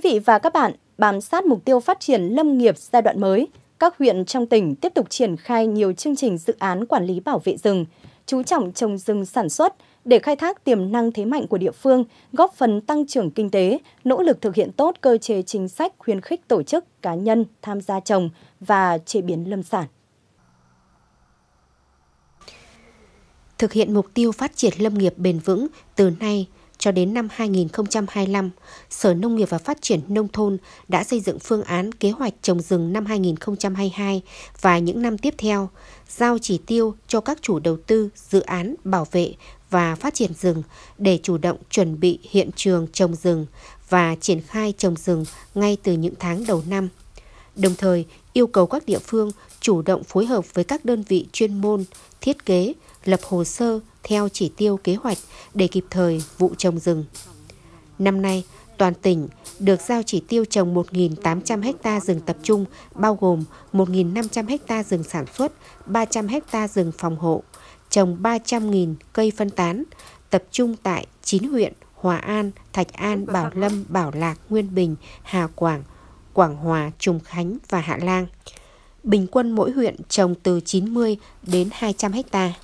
vị và các bạn, bám sát mục tiêu phát triển lâm nghiệp giai đoạn mới, các huyện trong tỉnh tiếp tục triển khai nhiều chương trình dự án quản lý bảo vệ rừng, chú trọng trồng rừng sản xuất để khai thác tiềm năng thế mạnh của địa phương, góp phần tăng trưởng kinh tế, nỗ lực thực hiện tốt cơ chế chính sách khuyến khích tổ chức, cá nhân tham gia trồng và chế biến lâm sản. Thực hiện mục tiêu phát triển lâm nghiệp bền vững từ nay cho đến năm 2025, Sở Nông nghiệp và Phát triển Nông thôn đã xây dựng phương án kế hoạch trồng rừng năm 2022 và những năm tiếp theo, giao chỉ tiêu cho các chủ đầu tư, dự án bảo vệ và phát triển rừng để chủ động chuẩn bị hiện trường trồng rừng và triển khai trồng rừng ngay từ những tháng đầu năm. Đồng thời, yêu cầu các địa phương chủ động phối hợp với các đơn vị chuyên môn, thiết kế, lập hồ sơ theo chỉ tiêu kế hoạch để kịp thời vụ trồng rừng. Năm nay, toàn tỉnh được giao chỉ tiêu trồng 1.800 ha rừng tập trung, bao gồm 1.500 ha rừng sản xuất, 300 ha rừng phòng hộ, trồng 300.000 cây phân tán, tập trung tại 9 huyện Hòa An, Thạch An, Bảo Lâm, Bảo Lạc, Nguyên Bình, Hà Quảng, Quảng Hòa, Trùng Khánh và Hạ Lang. Bình quân mỗi huyện trồng từ 90 đến 200 ha.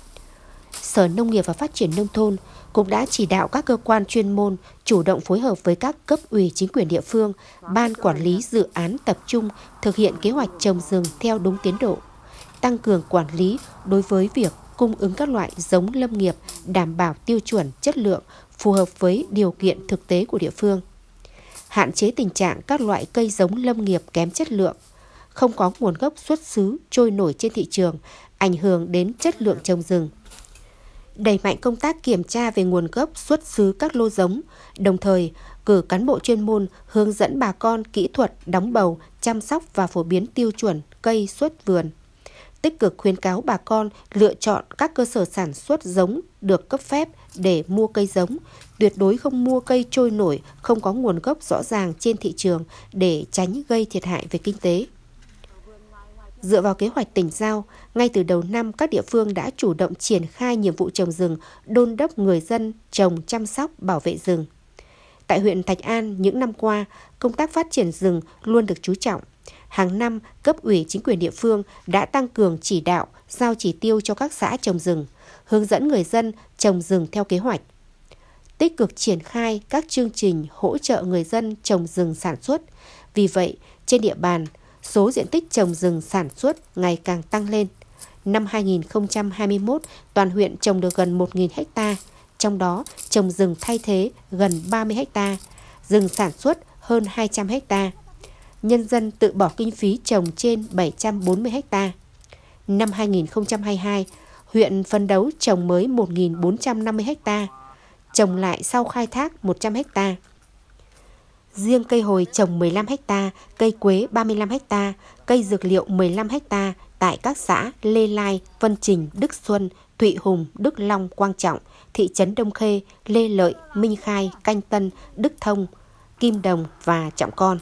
Sở Nông nghiệp và Phát triển Nông thôn cũng đã chỉ đạo các cơ quan chuyên môn chủ động phối hợp với các cấp ủy chính quyền địa phương, ban quản lý dự án tập trung thực hiện kế hoạch trồng rừng theo đúng tiến độ, tăng cường quản lý đối với việc cung ứng các loại giống lâm nghiệp đảm bảo tiêu chuẩn chất lượng phù hợp với điều kiện thực tế của địa phương, hạn chế tình trạng các loại cây giống lâm nghiệp kém chất lượng, không có nguồn gốc xuất xứ trôi nổi trên thị trường, ảnh hưởng đến chất lượng trồng rừng. Đẩy mạnh công tác kiểm tra về nguồn gốc xuất xứ các lô giống, đồng thời cử cán bộ chuyên môn hướng dẫn bà con kỹ thuật đóng bầu, chăm sóc và phổ biến tiêu chuẩn cây xuất vườn. Tích cực khuyến cáo bà con lựa chọn các cơ sở sản xuất giống được cấp phép để mua cây giống, tuyệt đối không mua cây trôi nổi không có nguồn gốc rõ ràng trên thị trường để tránh gây thiệt hại về kinh tế. Dựa vào kế hoạch tỉnh giao, ngay từ đầu năm các địa phương đã chủ động triển khai nhiệm vụ trồng rừng, đôn đốc người dân trồng, chăm sóc, bảo vệ rừng. Tại huyện Thạch An, những năm qua, công tác phát triển rừng luôn được chú trọng. Hàng năm, cấp ủy chính quyền địa phương đã tăng cường chỉ đạo, giao chỉ tiêu cho các xã trồng rừng, hướng dẫn người dân trồng rừng theo kế hoạch. Tích cực triển khai các chương trình hỗ trợ người dân trồng rừng sản xuất. Vì vậy, trên địa bàn, số diện tích trồng rừng sản xuất ngày càng tăng lên. Năm 2021, toàn huyện trồng được gần 1.000 ha, trong đó trồng rừng thay thế gần 30 ha, rừng sản xuất hơn 200 ha. Nhân dân tự bỏ kinh phí trồng trên 740 ha. Năm 2022, huyện phấn đấu trồng mới 1.450 ha, trồng lại sau khai thác 100 ha. Riêng cây hồi trồng 15 ha, cây quế 35 ha, cây dược liệu 15 ha tại các xã Lê Lai, Vân Trình, Đức Xuân, Thụy Hùng, Đức Long, Quang Trọng, thị trấn Đông Khê, Lê Lợi, Minh Khai, Canh Tân, Đức Thông, Kim Đồng và Trọng Con.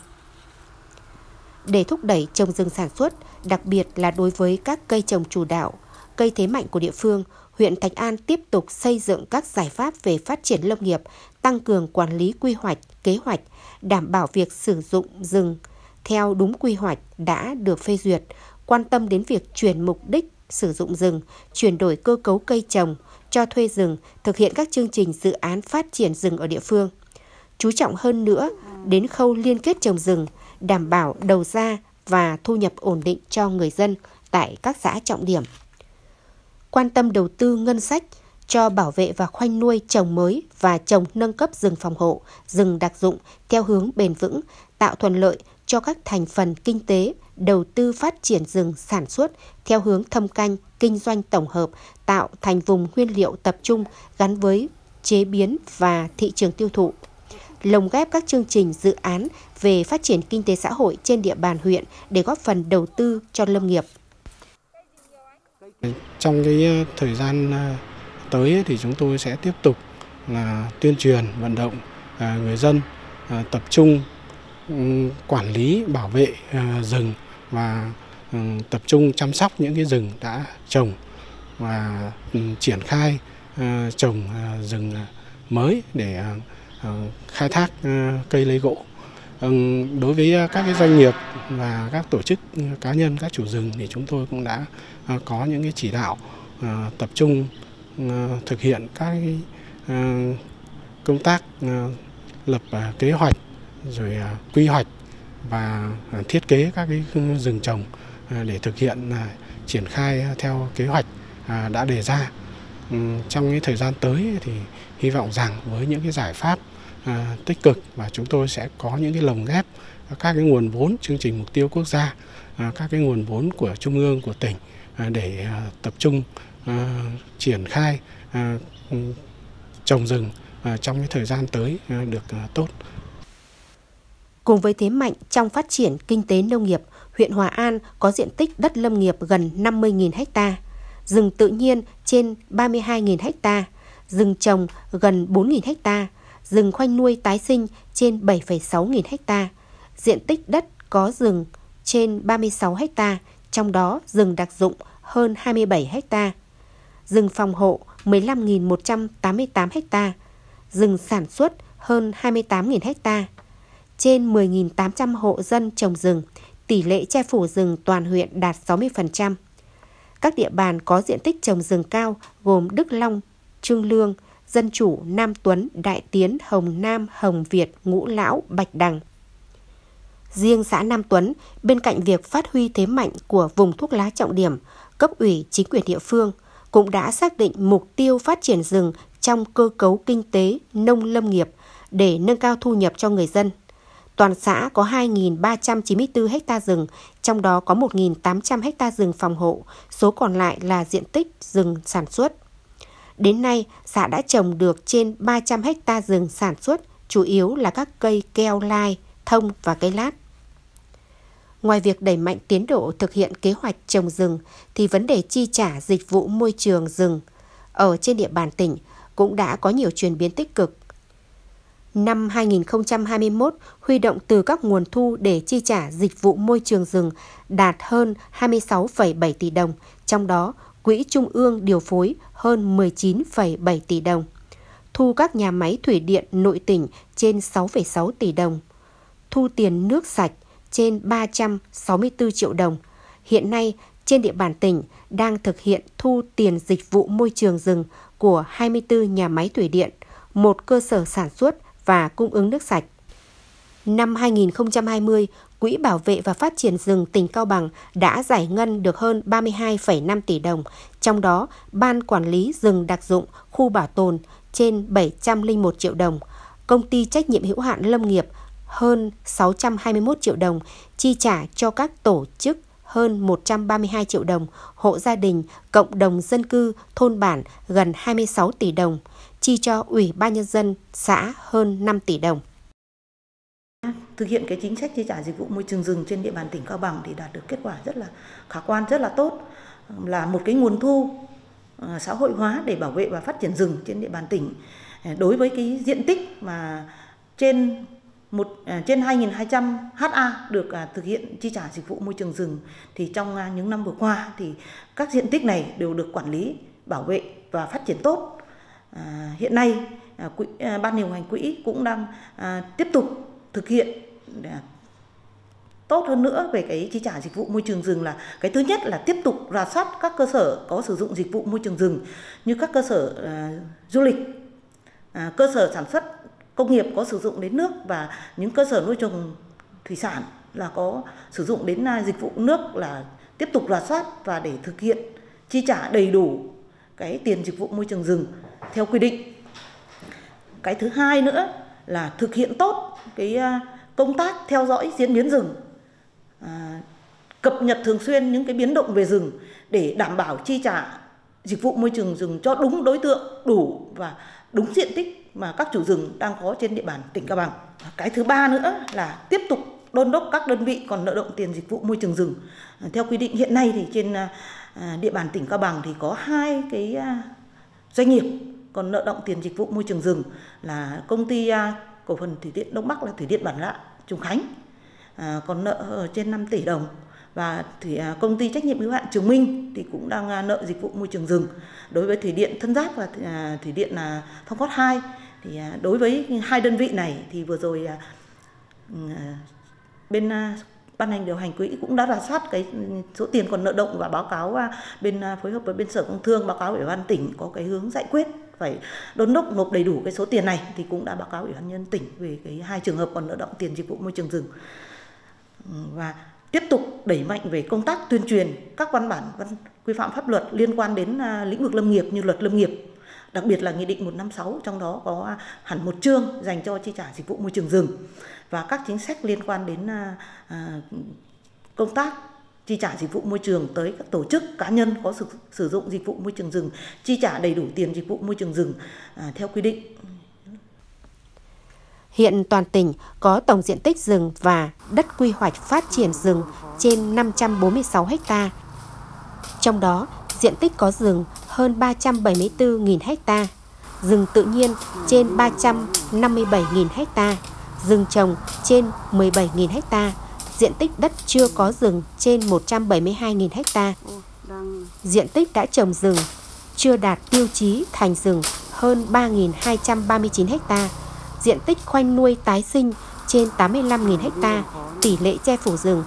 Để thúc đẩy trồng rừng sản xuất, đặc biệt là đối với các cây trồng chủ đạo, cây thế mạnh của địa phương, huyện Thạch An tiếp tục xây dựng các giải pháp về phát triển lâm nghiệp, tăng cường quản lý quy hoạch, kế hoạch, đảm bảo việc sử dụng rừng theo đúng quy hoạch đã được phê duyệt, quan tâm đến việc chuyển mục đích sử dụng rừng, chuyển đổi cơ cấu cây trồng, cho thuê rừng, thực hiện các chương trình dự án phát triển rừng ở địa phương. Chú trọng hơn nữa đến khâu liên kết trồng rừng, đảm bảo đầu ra và thu nhập ổn định cho người dân tại các xã trọng điểm. Quan tâm đầu tư ngân sách cho bảo vệ và khoanh nuôi trồng mới và trồng nâng cấp rừng phòng hộ, rừng đặc dụng theo hướng bền vững, tạo thuận lợi cho các thành phần kinh tế, đầu tư phát triển rừng sản xuất theo hướng thâm canh, kinh doanh tổng hợp, tạo thành vùng nguyên liệu tập trung gắn với chế biến và thị trường tiêu thụ. Lồng ghép các chương trình dự án về phát triển kinh tế xã hội trên địa bàn huyện để góp phần đầu tư cho lâm nghiệp. Trong cái thời gian tới thì chúng tôi sẽ tiếp tục là tuyên truyền vận động người dân tập trung quản lý bảo vệ rừng và tập trung chăm sóc những cái rừng đã trồng và triển khai trồng rừng mới để khai thác cây lấy gỗ. Đối với các cái doanh nghiệp và các tổ chức cá nhân, các chủ rừng thì chúng tôi cũng đã có những cái chỉ đạo tập trung thực hiện các cái công tác lập kế hoạch, rồi quy hoạch và thiết kế các cái rừng trồng để thực hiện triển khai theo kế hoạch đã đề ra. Trong cái thời gian tới thì hy vọng rằng với những cái giải pháp tích cực và chúng tôi sẽ có những cái lồng ghép các cái nguồn vốn chương trình mục tiêu quốc gia, các cái nguồn vốn của trung ương, của tỉnh để tập trung triển khai trồng rừng trong cái thời gian tới được tốt. Cùng với thế mạnh trong phát triển kinh tế nông nghiệp, huyện Hòa An có diện tích đất lâm nghiệp gần 50.000 ha, rừng tự nhiên trên 32.000 ha, rừng trồng gần 4.000 ha, rừng khoanh nuôi tái sinh trên 7,6 nghìn ha, diện tích đất có rừng trên 36 ha, trong đó rừng đặc dụng hơn 27 ha, rừng phòng hộ 15.188 ha, rừng sản xuất hơn 28.000 ha, trên 10.800 hộ dân trồng rừng, tỷ lệ che phủ rừng toàn huyện đạt 60%. Các địa bàn có diện tích trồng rừng cao gồm Đức Long, Trương Lương, Dân Chủ, Nam Tuấn, Đại Tiến, Hồng Nam, Hồng Việt, Ngũ Lão, Bạch Đằng. Riêng xã Nam Tuấn, bên cạnh việc phát huy thế mạnh của vùng thuốc lá trọng điểm, cấp ủy chính quyền địa phương cũng đã xác định mục tiêu phát triển rừng trong cơ cấu kinh tế nông lâm nghiệp để nâng cao thu nhập cho người dân. Toàn xã có 2.394 ha rừng, trong đó có 1.800 ha rừng phòng hộ, số còn lại là diện tích rừng sản xuất. Đến nay, xã đã trồng được trên 300 ha rừng sản xuất, chủ yếu là các cây keo lai, thông và cây lát. Ngoài việc đẩy mạnh tiến độ thực hiện kế hoạch trồng rừng, thì vấn đề chi trả dịch vụ môi trường rừng ở trên địa bàn tỉnh cũng đã có nhiều chuyển biến tích cực. Năm 2021, huy động từ các nguồn thu để chi trả dịch vụ môi trường rừng đạt hơn 26,7 tỷ đồng, trong đó Quỹ Trung ương điều phối hơn 19,7 tỷ đồng. Thu các nhà máy thủy điện nội tỉnh trên 6,6 tỷ đồng. Thu tiền nước sạch trên 364 triệu đồng. Hiện nay, trên địa bàn tỉnh đang thực hiện thu tiền dịch vụ môi trường rừng của 24 nhà máy thủy điện, 1 cơ sở sản xuất và cung ứng nước sạch. Năm 2020, Quỹ Bảo vệ và Phát triển rừng tỉnh Cao Bằng đã giải ngân được hơn 32,5 tỷ đồng, trong đó Ban Quản lý rừng đặc dụng khu bảo tồn trên 701 triệu đồng, Công ty trách nhiệm hữu hạn lâm nghiệp hơn 621 triệu đồng, chi trả cho các tổ chức hơn 132 triệu đồng, hộ gia đình, cộng đồng dân cư, thôn bản gần 26 tỷ đồng, chi cho Ủy ban Nhân dân xã hơn 5 tỷ đồng. Thực hiện cái chính sách chi trả dịch vụ môi trường rừng trên địa bàn tỉnh Cao Bằng thì đạt được kết quả rất là khả quan, rất là tốt, là một cái nguồn thu xã hội hóa để bảo vệ và phát triển rừng trên địa bàn tỉnh. Đối với cái diện tích mà trên 2.200 ha được thực hiện chi trả dịch vụ môi trường rừng thì trong những năm vừa qua thì các diện tích này đều được quản lý, bảo vệ và phát triển tốt. Hiện nay Ban điều hành quỹ cũng đang tiếp tục thực hiện tốt hơn nữa về cái chi trả dịch vụ môi trường rừng. Là cái thứ nhất là tiếp tục rà soát các cơ sở có sử dụng dịch vụ môi trường rừng như các cơ sở du lịch, cơ sở sản xuất công nghiệp có sử dụng đến nước và những cơ sở nuôi trồng thủy sản là có sử dụng đến dịch vụ nước, là tiếp tục rà soát và để thực hiện chi trả đầy đủ cái tiền dịch vụ môi trường rừng theo quy định. Cái thứ hai nữa là thực hiện tốt cái công tác theo dõi diễn biến rừng, cập nhật thường xuyên những cái biến động về rừng để đảm bảo chi trả dịch vụ môi trường rừng cho đúng đối tượng, đủ và đúng diện tích mà các chủ rừng đang có trên địa bàn tỉnh Cao Bằng. Cái thứ ba nữa là tiếp tục đôn đốc các đơn vị còn nợ động tiền dịch vụ môi trường rừng. Theo quy định hiện nay thì trên địa bàn tỉnh Cao Bằng thì có 2 cái doanh nghiệp còn nợ động tiền dịch vụ môi trường rừng là công ty cổ phần thủy điện Đông Bắc là thủy điện Bản Lạ, Trùng Khánh, còn nợ trên 5 tỷ đồng, và công ty trách nhiệm hữu hạn Trường Minh thì cũng đang nợ dịch vụ môi trường rừng. Đối với thủy điện Thân Giác và thủy điện Thông Cót 2 thì đối với 2 đơn vị này thì vừa rồi bên ban hành điều hành quỹ cũng đã rà soát cái số tiền còn nợ động và báo cáo bên phối hợp với bên Sở Công Thương, báo cáo Ủy ban tỉnh có cái hướng giải quyết phải đôn đốc nộp đầy đủ cái số tiền này, thì cũng đã báo cáo Ủy ban nhân dân tỉnh về cái 2 trường hợp còn nợ động tiền dịch vụ môi trường rừng. Và tiếp tục đẩy mạnh về công tác tuyên truyền các văn bản quy phạm pháp luật liên quan đến lĩnh vực lâm nghiệp như luật lâm nghiệp, đặc biệt là Nghị định 156, trong đó có hẳn một chương dành cho chi trả dịch vụ môi trường rừng, và các chính sách liên quan đến công tác chi trả dịch vụ môi trường tới các tổ chức cá nhân có sử dụng dịch vụ môi trường rừng, chi trả đầy đủ tiền dịch vụ môi trường rừng theo quy định. Hiện toàn tỉnh có tổng diện tích rừng và đất quy hoạch phát triển rừng trên 546 ha. Trong đó, diện tích có rừng hơn 374.000 ha, rừng tự nhiên trên 357.000 ha, rừng trồng trên 17.000 ha, diện tích đất chưa có rừng trên 172.000 ha. Diện tích đã trồng rừng chưa đạt tiêu chí thành rừng hơn 3.239 ha. Diện tích khoanh nuôi tái sinh trên 85.000 ha, tỷ lệ che phủ rừng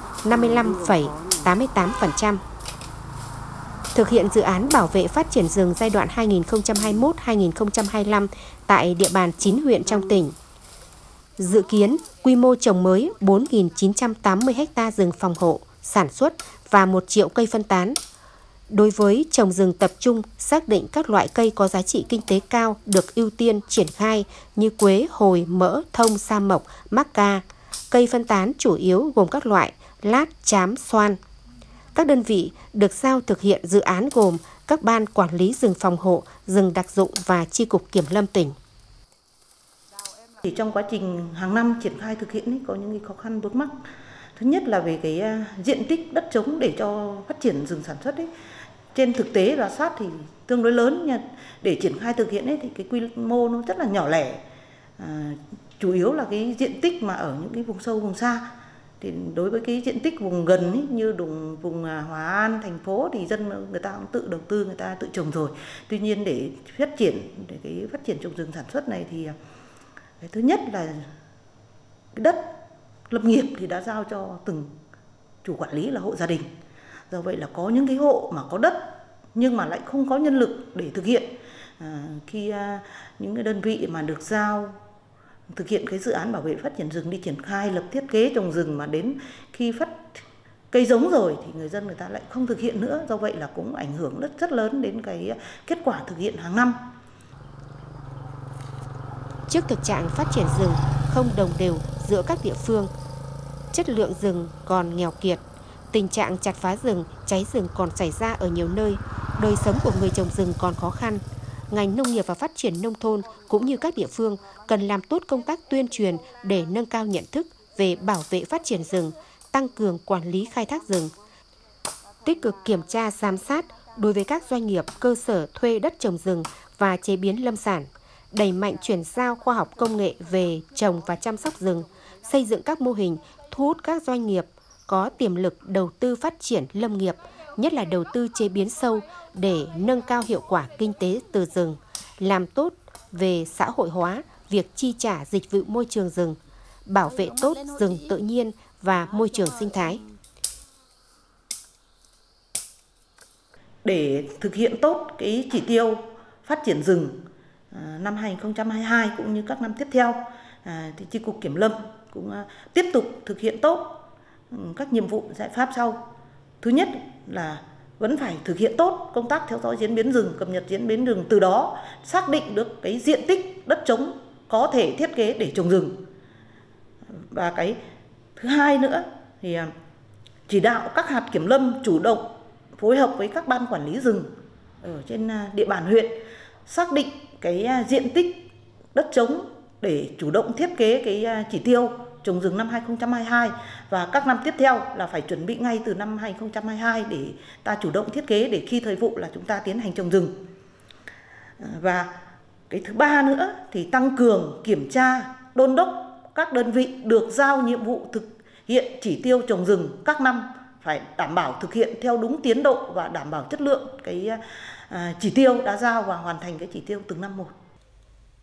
55,88%. Thực hiện dự án bảo vệ phát triển rừng giai đoạn 2021-2025 tại địa bàn 9 huyện trong tỉnh. Dự kiến quy mô trồng mới 4.980 ha rừng phòng hộ, sản xuất và 1 triệu cây phân tán. Đối với trồng rừng tập trung, xác định các loại cây có giá trị kinh tế cao được ưu tiên triển khai như quế, hồi, mỡ, thông, sa mộc, mắc ca. Cây phân tán chủ yếu gồm các loại lát, trám, xoan. Các đơn vị được giao thực hiện dự án gồm các ban quản lý rừng phòng hộ, rừng đặc dụng và chi cục kiểm lâm tỉnh. Thì trong quá trình hàng năm triển khai thực hiện có những cái khó khăn vướng mắc. Thứ nhất là về cái diện tích đất trống để cho phát triển rừng sản xuất trên thực tế rà soát thì tương đối lớn, nhưng để triển khai thực hiện thì cái quy mô nó rất là nhỏ lẻ, chủ yếu là cái diện tích mà ở những cái vùng sâu vùng xa. Thì đối với cái diện tích vùng gần như vùng Hòa An, thành phố thì dân người ta cũng tự đầu tư, người ta tự trồng rồi. Tuy nhiên để phát triển trồng rừng sản xuất này thì cái thứ nhất là cái đất lâm nghiệp thì đã giao cho từng chủ quản lý là hộ gia đình. Do vậy là có những cái hộ mà có đất nhưng mà lại không có nhân lực để thực hiện. Khi những cái đơn vị mà được giao thực hiện cái dự án bảo vệ phát triển rừng đi triển khai lập thiết kế trồng rừng mà đến khi phát cây giống rồi thì người dân người ta lại không thực hiện nữa. Do vậy là cũng ảnh hưởng rất lớn đến cái kết quả thực hiện hàng năm. Trước thực trạng phát triển rừng không đồng đều giữa các địa phương, chất lượng rừng còn nghèo kiệt, tình trạng chặt phá rừng, cháy rừng còn xảy ra ở nhiều nơi, đời sống của người trồng rừng còn khó khăn. Ngành nông nghiệp và phát triển nông thôn cũng như các địa phương cần làm tốt công tác tuyên truyền để nâng cao nhận thức về bảo vệ phát triển rừng, tăng cường quản lý khai thác rừng. Tích cực kiểm tra giám sát đối với các doanh nghiệp, cơ sở thuê đất trồng rừng và chế biến lâm sản, đẩy mạnh chuyển giao khoa học công nghệ về trồng và chăm sóc rừng, xây dựng các mô hình thu hút các doanh nghiệp có tiềm lực đầu tư phát triển lâm nghiệp, nhất là đầu tư chế biến sâu để nâng cao hiệu quả kinh tế từ rừng, làm tốt về xã hội hóa việc chi trả dịch vụ môi trường rừng, bảo vệ tốt rừng tự nhiên và môi trường sinh thái. Để thực hiện tốt cái chỉ tiêu phát triển rừng năm 2022 cũng như các năm tiếp theo, thì Chi cục Kiểm lâm cũng tiếp tục thực hiện tốt các nhiệm vụ giải pháp sau. Thứ nhất là vẫn phải thực hiện tốt công tác theo dõi diễn biến rừng, cập nhật diễn biến rừng, từ đó xác định được cái diện tích đất trống có thể thiết kế để trồng rừng. Và cái thứ hai nữa thì chỉ đạo các hạt kiểm lâm chủ động phối hợp với các ban quản lý rừng ở trên địa bàn huyện, xác định cái diện tích đất trống để chủ động thiết kế cái chỉ tiêu trồng rừng năm 2022 và các năm tiếp theo là phải chuẩn bị ngay từ năm 2022 để ta chủ động thiết kế để khi thời vụ là chúng ta tiến hành trồng rừng. Và cái thứ ba nữa thì tăng cường kiểm tra, đôn đốc các đơn vị được giao nhiệm vụ thực hiện chỉ tiêu trồng rừng các năm phải đảm bảo thực hiện theo đúng tiến độ và đảm bảo chất lượng cái chỉ tiêu đã giao và hoàn thành cái chỉ tiêu từng năm một.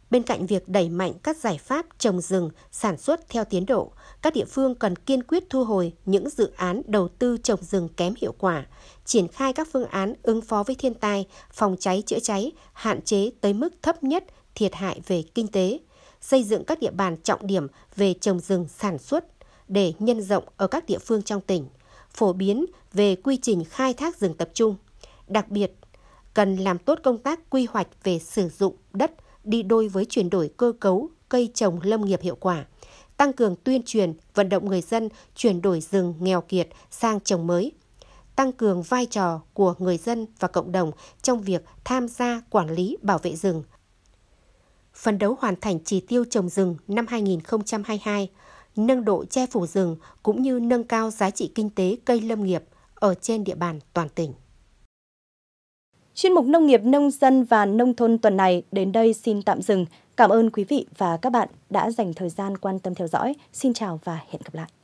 Bên cạnh việc đẩy mạnh các giải pháp trồng rừng, sản xuất theo tiến độ, các địa phương cần kiên quyết thu hồi những dự án đầu tư trồng rừng kém hiệu quả, triển khai các phương án ứng phó với thiên tai, phòng cháy chữa cháy, hạn chế tới mức thấp nhất thiệt hại về kinh tế, xây dựng các địa bàn trọng điểm về trồng rừng sản xuất để nhân rộng ở các địa phương trong tỉnh, phổ biến về quy trình khai thác rừng tập trung. Đặc biệt, cần làm tốt công tác quy hoạch về sử dụng đất đi đôi với chuyển đổi cơ cấu cây trồng lâm nghiệp hiệu quả, tăng cường tuyên truyền, vận động người dân chuyển đổi rừng nghèo kiệt sang trồng mới, tăng cường vai trò của người dân và cộng đồng trong việc tham gia quản lý bảo vệ rừng. Phấn đấu hoàn thành chỉ tiêu trồng rừng năm 2022, nâng độ che phủ rừng cũng như nâng cao giá trị kinh tế cây lâm nghiệp ở trên địa bàn toàn tỉnh. Chuyên mục Nông nghiệp, Nông dân và Nông thôn tuần này đến đây xin tạm dừng. Cảm ơn quý vị và các bạn đã dành thời gian quan tâm theo dõi. Xin chào và hẹn gặp lại.